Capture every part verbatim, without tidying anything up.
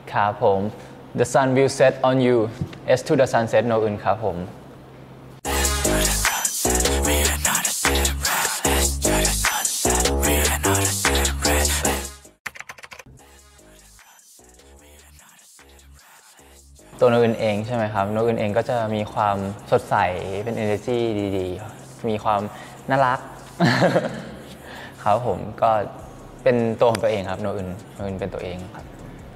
ครับผม The sun will set on you S to the sunset โนอื่นครับผมตัวโนอื่นเองใช่ไหมครับโนอื่นเองก็จะมีความสดใสเป็น energy ดีๆมีความน่ารัก ครับผมก็เป็นตัวของตัวเองครับโนอื่นโนอื่นเป็นตัวเองครับ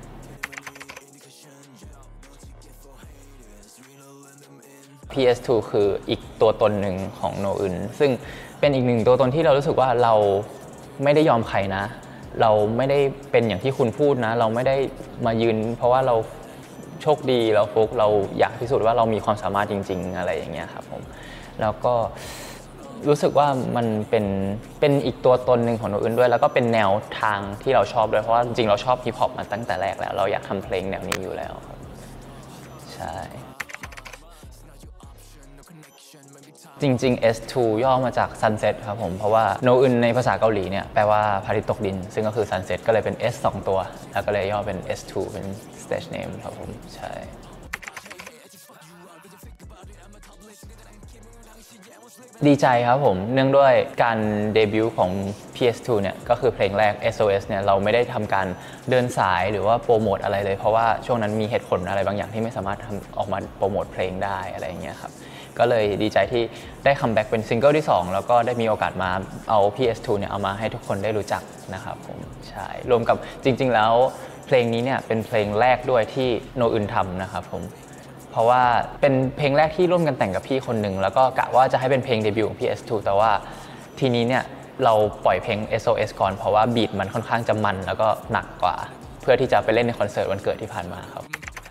พี เอส ทู คืออีกตัวตนหนึ่งของโนอื่นซึ่งเป็นอีกหนึ่งตัวตนที่เรารู้สึกว่าเราไม่ได้ยอมใครนะเราไม่ได้เป็นอย่างที่คุณพูดนะเราไม่ได้มายืนเพราะว่าเราโชคดีเราฟุกเราอยากพิสูจน์ว่าเรามีความสามารถจริงๆอะไรอย่างเงี้ยครับผมแล้วก็รู้สึกว่ามันเป็นเป็นอีกตัวตนหนึ่งของโนอื่นด้วยแล้วก็เป็นแนวทางที่เราชอบด้วยเพราะว่าจริงๆเราชอบฮิปฮอปมาตั้งแต่แรกแล้วเราอยากทำเพลงแนวนี้อยู่แล้วครับใช่จริงๆ เอส ทู ย่อมาจาก Sunset ครับผมเพราะว่าโนอึนในภาษาเกาหลีเนี่ยแปลว่าพระอาทิตย์ตกดินซึ่งก็คือ Sunset ก็เลยเป็น S สองตัวแล้วก็เลยย่อเป็น เอส ทู เป็น stage name ครับผมใช่ดีใจครับผมเนื่องด้วยการเดบิวต์ของ พี เอส ทู เนี่ยก็คือเพลงแรก เอส โอ เอส เนี่ยเราไม่ได้ทำการเดินสายหรือว่าโปรโมทอะไรเลยเพราะว่าช่วงนั้นมีเหตุผลอะไรบางอย่างที่ไม่สามารถทำออกมาโปรโมทเพลงได้อะไรอย่างเงี้ยครับก็เลยดีใจที่ได้คัมแบ็กเป็นซิงเกิลที่สองแล้วก็ได้มีโอกาสมาเอา พี เอส ทู เนี่ยเอามาให้ทุกคนได้รู้จักนะครับผมใช่รวมกับจริงๆแล้วเพลงนี้เนี่ยเป็นเพลงแรกด้วยที่โนอึนทำนะครับผมเพราะว่าเป็นเพลงแรกที่ร่วมกันแต่งกับพี่คนหนึ่งแล้วก็กะว่าจะให้เป็นเพลงเดบิวต์ของ พี เอส ทู แต่ว่าทีนี้เนี่ยเราปล่อยเพลง เอส โอ เอส ก่อนเพราะว่าบีทมันค่อนข้างจะมันแล้วก็หนักกว่าเพื่อที่จะไปเล่นในคอนเสิร์ตวันเกิดที่ผ่านมาครับ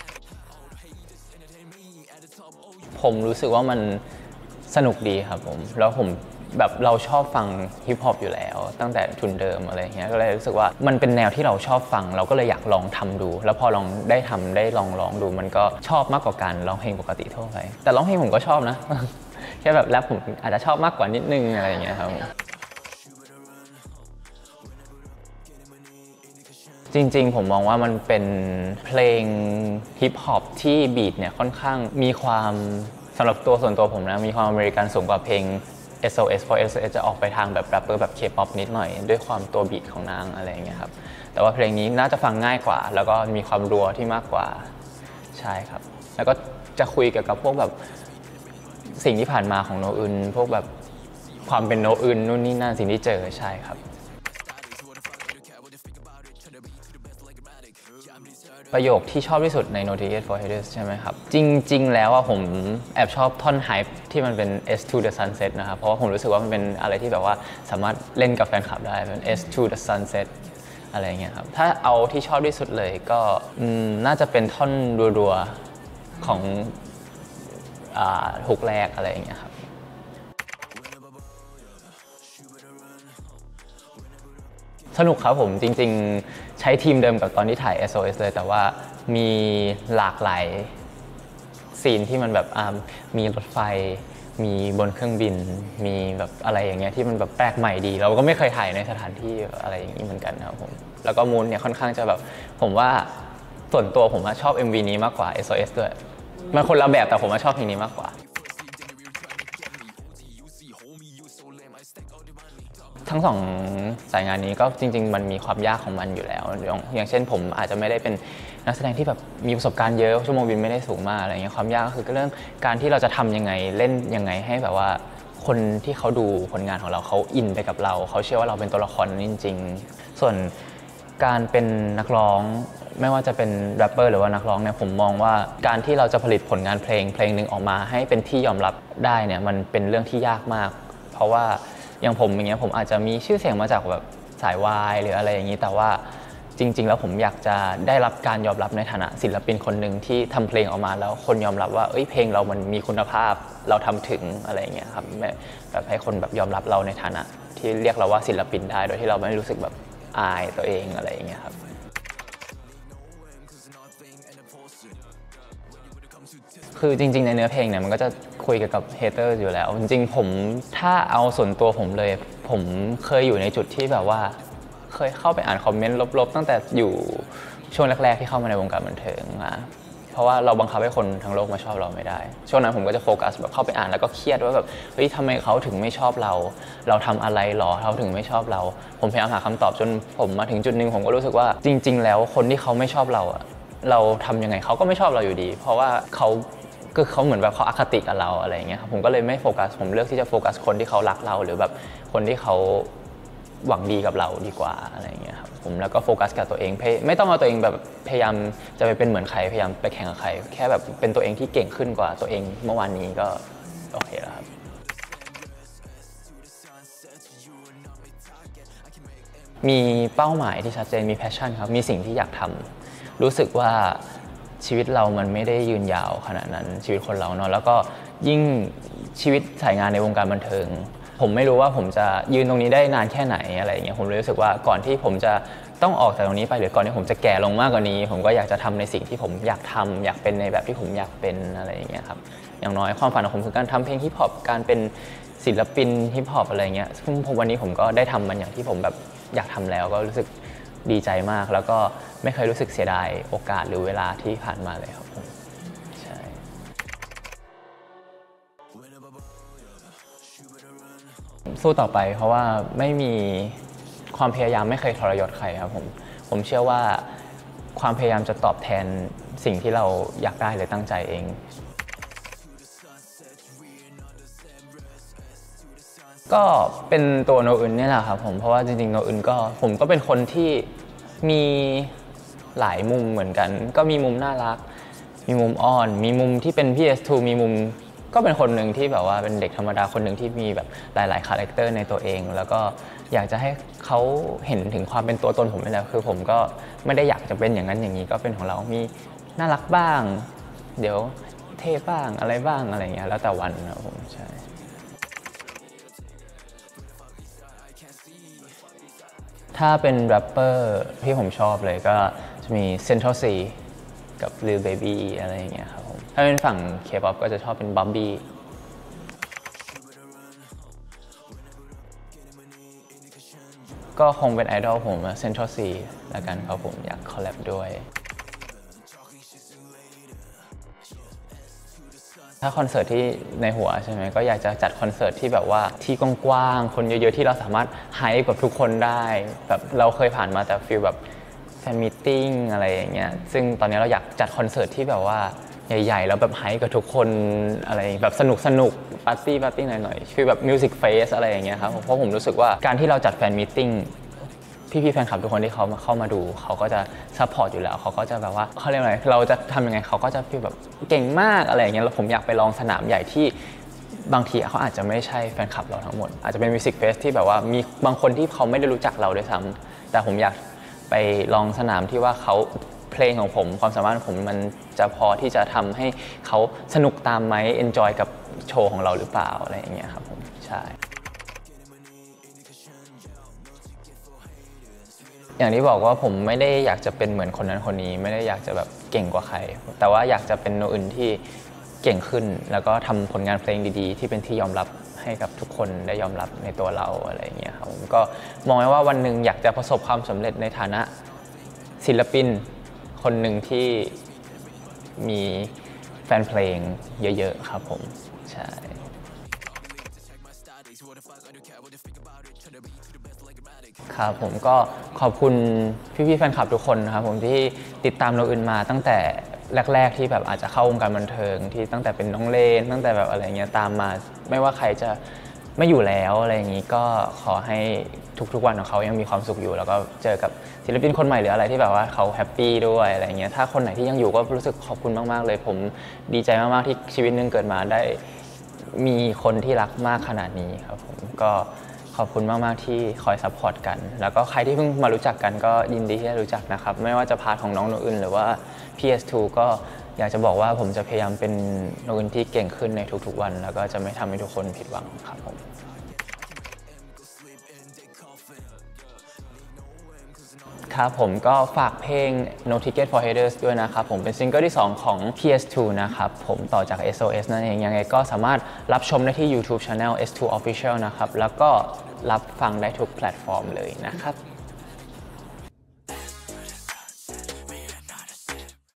ผมรู้สึกว่ามันสนุกดีครับผมแล้วผมแบบเราชอบฟังฮิปฮอปอยู่แล้วตั้งแต่ทุนเดิมอะไรเงี้ยก็เลยรู้สึกว่ามันเป็นแนวที่เราชอบฟังเราก็เลยอยากลองทำดูแล้วพอลองได้ทำได้ลองร้องดูมันก็ชอบมากกว่าการร้องเพลงปกติทั่วไปแต่ร้องเพลงผมก็ชอบนะ แค่แบบแรปผมอาจจะชอบมากกว่านิดนึงอะไรเงี้ยครับจริงๆผมมองว่ามันเป็นเพลงฮิปฮอปที่บีทเนี่ยค่อนข้างมีความสำหรับตัวส่วนตัวผมนะมีความอเมริกันสูงกว่าเพลง เอส โอ เอส เพราะ เอส โอ เอส จะออกไปทางแบบแรปเปอร์แบบ K-pop นิดหน่อยด้วยความตัวบีทของนางอะไรอย่างเงี้ยครับแต่ว่าเพลงนี้น่าจะฟังง่ายกว่าแล้วก็มีความรัวที่มากกว่าใช่ครับแล้วก็จะคุยเกี่ยวกับพวกแบบสิ่งที่ผ่านมาของโนอึนพวกแบบความเป็นโนอึนนู่นนี่นั่นสิ่งที่เจอใช่ครับประโยคที่ชอบที่สุดใน No Ticket for Haters ใช่ไหมครับจริงๆแล้วว่าผมแอบชอบท่อนไฮป์ที่มันเป็น S to the sunset นะครับเพราะว่าผมรู้สึกว่ามันเป็นอะไรที่แบบว่าสามารถเล่นกับแฟนคลับได้เป็น S to the sunset อะไรเงี้ยครับถ้าเอาที่ชอบที่สุดเลยก็น่าจะเป็นท่อนรัวๆของฮุกแรกอะไรอย่างเงี้ยครับสนุกครับผมจริงๆใช้ทีมเดิมกับตอนที่ถ่าย เอส โอ เอส เลยแต่ว่ามีหลากหลายซีนที่มันแบบมีรถไฟมีบนเครื่องบินมีแบบอะไรอย่างเงี้ยที่มันแบบแปลกใหม่ดีเราก็ไม่เคยถ่ายในสถานที่อะไรอย่างนี้เหมือนกันครับผมแล้วก็มูนเนี่ยค่อนข้างจะแบบผมว่าส่วนตัวผมชอบ เอ็ม วี นี้มากกว่า เอส โอ เอส ด้วยมันคนละแบบแต่ผมชอบเพลงนี้มากกว่าทั้งสองสายงานนี้ก็จริงๆมันมีความยากของมันอยู่แล้วอย่างเช่นผมอาจจะไม่ได้เป็นนักแสดงที่แบบมีประสบการณ์เยอะชั่วโมงบินไม่ได้สูงมากอะไรเงี้ยความยากก็คือเรื่องการที่เราจะทำยังไงเล่นยังไงให้แบบว่าคนที่เขาดูผลงานของเราเขาอินไปกับเราเขาเชื่อว่าเราเป็นตัวละครนั้นจริงๆส่วนการเป็นนักร้องไม่ว่าจะเป็นแรปเปอร์หรือว่านักร้องเนี่ยผมมองว่าการที่เราจะผลิตผลงานเพลงเพลงหนึ่งออกมาให้เป็นที่ยอมรับได้เนี่ยมันเป็นเรื่องที่ยากมากเพราะว่าอย่างผมอย่างเงี้ยผมอาจจะมีชื่อเสียงมาจากแบบสายวายหรืออะไรอย่างนี้แต่ว่าจริงๆแล้วผมอยากจะได้รับการยอมรับในฐานะศิลปินคนหนึ่งที่ทำเพลงออกมาแล้วคนยอมรับว่าเอ้ยเพลงเรามันมีคุณภาพเราทำถึงอะไรอย่างเงี้ยครับแบบให้คนแบบยอมรับเราในฐานะที่เรียกเราว่าศิลปินได้โดยที่เราไม่รู้สึกแบบอายตัวเองอะไรอย่างเงี้ยครับคือจริงๆในเนื้อเพลงเนี่ยมันก็จะคุยเกี่ยวกับเฮเตอร์อยู่แล้วจริงๆผมถ้าเอาส่วนตัวผมเลยผมเคยอยู่ในจุดที่แบบว่าเคยเข้าไปอ่านคอมเมนต์ลบๆตั้งแต่อยู่ช่วงแรกๆที่เข้ามาในวงการบันเทิงมาเพราะว่าเราบังคับให้คนทั้งโลกมาชอบเราไม่ได้ช่วงนั้นผมก็จะโฟกัสแบบเข้าไปอ่านแล้วก็เครียดว่าแบบเฮ้ยทำไมเขาถึงไม่ชอบเราเราทำอะไรหรอเขาถึงไม่ชอบเราผมพยายามหาคำตอบจนผมมาถึงจุดนึงผมก็รู้สึกว่าจริงๆแล้วคนที่เขาไม่ชอบเราอะเราทำยังไงเขาก็ไม่ชอบเราอยู่ดีเพราะว่าเขาก็เขาเหมือนแบบเขาอคติกับเราอะไรอย่างเงี้ยครับผมก็เลยไม่โฟกัสผมเลือกที่จะโฟกัสคนที่เขารักเราหรือแบบคนที่เขาหวังดีกับเราดีกว่าอะไรอย่างเงี้ยครับผมแล้วก็โฟกัสกับตัวเองไม่ต้องเอาตัวเองแบบพยายามจะไปเป็นเหมือนใครพยายามไปแข่งกับใครแค่แบบเป็นตัวเองที่เก่งขึ้นกว่าตัวเองเมื่อวานนี้ก็โอเคแล้วครับมีเป้าหมายที่ชัดเจนมีแพชชั่นครับมีสิ่งที่อยากทำรู้สึกว่าชีวิตเรามันไม่ได้ยืนยาวขนาดนั้นชีวิตคนเราเนาะแล้วก็ยิ่งชีวิตสายงานในวงการบันเทิงผมไม่รู้ว่าผมจะยืนตรงนี้ได้นานแค่ไหนอะไรอย่างเงี้ยผมเลยรู้สึกว่าก่อนที่ผมจะต้องออกจากตรงนี้ไปหรือก่อนที่ผมจะแก่ลงมากกว่านี้ผมก็อยากจะทำในสิ่งที่ผมอยากทำอยากเป็นในแบบที่ผมอยากเป็นอะไรอย่างเงี้ยครับอย่างน้อยความฝันของผมคือการทำเพลงฮิปฮอปการเป็นศิลปินฮิปฮอปอะไรเงี้ยซึ่งผมวันนี้ผมก็ได้ทำมันอย่างที่ผมแบบอยากทำแล้วก็รู้สึกดีใจมากแล้วก็ไม่เคยรู้สึกเสียดายโอกาสหรือเวลาที่ผ่านมาเลยครับผมใช่สู้ต่อไปเพราะว่าไม่มีความพยายามไม่เคยทรยศใครครับผมผมเชื่อว่าความพยายามจะตอบแทนสิ่งที่เราอยากได้หรือตั้งใจเองก็เป็นตัวโนอึนนี่แหละครับผมเพราะว่าจริงๆโนอึนก็ผมก็เป็นคนที่มีหลายมุมเหมือนกันก็มีมุมน่ารักมีมุมอ่อนมีมุมที่เป็น พี เอส ทู มีมุมก็เป็นคนหนึ่งที่แบบว่าเป็นเด็กธรรมดาคนหนึ่งที่มีแบบหลายๆคาแรคเตอร์ในตัวเองแล้วก็อยากจะให้เขาเห็นถึงความเป็นตัวตนผมนี่แหละคือผมก็ไม่ได้อยากจะเป็นอย่างนั้นอย่างนี้ก็เป็นของเรามีน่ารักบ้างเดี๋ยวเท่บ้างอะไรบ้างอะไรเงี้ยแล้วแต่วันครับผมใช่ถ้าเป็นแรปเปอร์ที่ผมชอบเลยก็จะมี Central C กับ Lil Baby อะไรอย่างเงี้ยครับผมถ้าเป็นฝั่ง K-pop ก็จะชอบเป็น Bumby ก็คงเป็นไอดอลผม Central C แล้วกันครับผมอยากคอลแลบด้วยถ้าคอนเสิร์ตที่ในหัวใช่ไหมก็อยากจะจัดคอนเสิร์ตที่แบบว่าที่กว้างๆคนเยอะๆที่เราสามารถไฮป์กับทุกคนได้แบบเราเคยผ่านมาแต่ฟีลแบบแฟนมีตติ้งอะไรอย่างเงี้ยซึ่งตอนนี้เราอยากจัดคอนเสิร์ตที่แบบว่าใหญ่ๆแล้วแบบไฮป์กับทุกคนอะไรแบบสนุกสนุกปาร์ตี้ปาร์ตี้หน่อยๆฟีลแบบมิวสิกเฟสอะไรอย่างเงี้ยครับเพราะผมรู้สึกว่าการที่เราจัดแฟนมีตติ้งพี่ๆแฟนคลับทุกคนที่เขามาเข้ามาดูเขาก็จะซัพพอร์ตอยู่แล้วเขาก็จะแบบว่าเขาเรียกอะไรเราจะทำยังไงเขาก็จะฟีลแบบเก่งมากอะไรอย่างเงี้ยแล้วผมอยากไปลองสนามใหญ่ที่บางทีเขาอาจจะไม่ใช่แฟนคลับเราทั้งหมดอาจจะเป็นมิวสิกเฟสที่แบบว่ามีบางคนที่เขาไม่ได้รู้จักเราด้วยซ้ำแต่ผมอยากไปลองสนามที่ว่าเขาเพลงของผมความสามารถของผมมันจะพอที่จะทำให้เขาสนุกตามไหมเอนจอยกับโชว์ของเราหรือเปล่าอะไรอย่างเงี้ยครับผมใช่อย่างที่บอกว่าผมไม่ได้อยากจะเป็นเหมือนคนนั้นคนนี้ไม่ได้อยากจะแบบเก่งกว่าใครแต่ว่าอยากจะเป็นโนอื่นที่เก่งขึ้นแล้วก็ทำผลงานเพลงดีๆที่เป็นที่ยอมรับให้กับทุกคนได้ยอมรับในตัวเราอะไรอย่างเงี้ยครับผมก็มองไว้ว่าวันหนึ่งอยากจะประสบความสำเร็จในฐานะศิลปินคนหนึ่งที่มีแฟนเพลงเยอะๆครับผมใช่ครับผมก็ขอบคุณพี่ๆแฟนคลับทุกคนนะครับผมที่ติดตามเราอื่นมาตั้งแต่แรกๆที่แบบอาจจะเข้าวงการบันเทิงที่ตั้งแต่เป็นน้องเลนตั้งแต่แบบอะไรเงี้ยตามมาไม่ว่าใครจะไม่อยู่แล้วอะไรอย่างนี้ก็ขอให้ทุกๆวันของเขายังมีความสุขอยู่แล้วก็เจอกับศิลปินคนใหม่หรืออะไรที่แบบว่าเขาแฮปปี้ด้วยอะไรเงี้ยถ้าคนไหนที่ยังอยู่ก็รู้สึกขอบคุณมากๆเลยผมดีใจมากๆที่ชีวิตนึงเกิดมาได้มีคนที่รักมากขนาดนี้ครับผมก็ขอบคุณมากๆที่คอยซัพพอร์ตกันแล้วก็ใครที่เพิ่งมารู้จักกันก็ยินดีที่ได้รู้จักนะครับไม่ว่าจะพาร์ทของน้องโนอื่นหรือว่า พี เอส ทู ก็อยากจะบอกว่าผมจะพยายามเป็นโนอื่นที่เก่งขึ้นในทุกๆวันแล้วก็จะไม่ทำให้ทุกคนผิดหวังครับผมครับผมก็ฝากเพลง No Ticket for Haters ด้วยนะครับผมเป็นซิงเกิลที่สองของ พี เอส ทู นะครับผมต่อจาก เอส โอ เอส นั่นเองยังไงก็สามารถรับชมได้ที่ YouTube Channel เอส ทู Official นะครับแล้วก็รับฟังได้ทุกแพลตฟอร์มเลยนะครับ